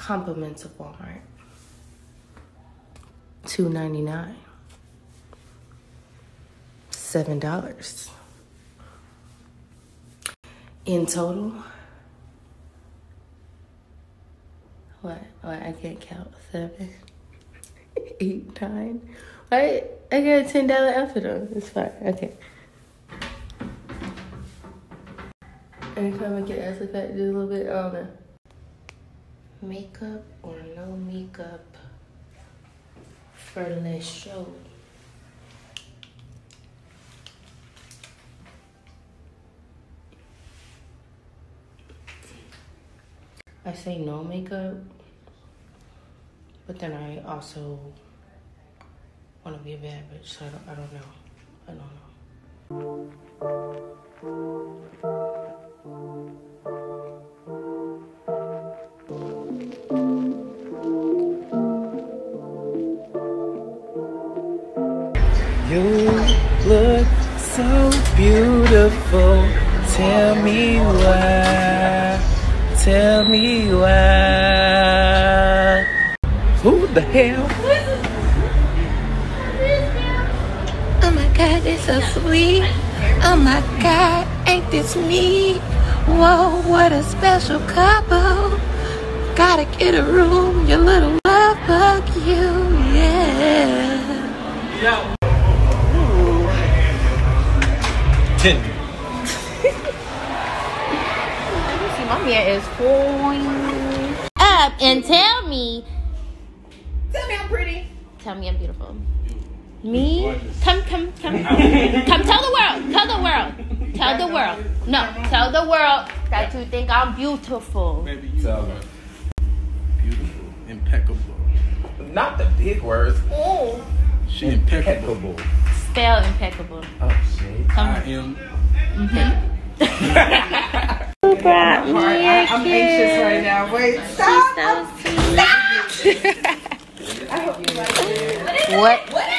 Compliments of Walmart. $2.99. $7. In total, what? I can't count. 7, 8, 9. What? I got a $10 outfit on. It's fine. Okay. Anytime I get asked if I do a little bit, I don't know. Makeup or no makeup for less show. I say no makeup, but then I also want to be a bad bitch, so I don't know. You look so beautiful. Tell me why. Tell me why. Who the hell? Oh my God, it's so sweet. Oh my God, ain't this neat? Whoa, what a special couple. Gotta get a room, your little love bug, you, yeah. Yo. 10. My man is going up and tell me I'm pretty. Tell me I'm beautiful. Me? Come tell the world. Tell the world. Tell the world. No, tell the world that you think I'm beautiful. Maybe you tell her. Beautiful. Impeccable. Not the big words. Oh. She impeccable. Spell impeccable. Oh shit. I am. I'm anxious right now. Wait, stop! What?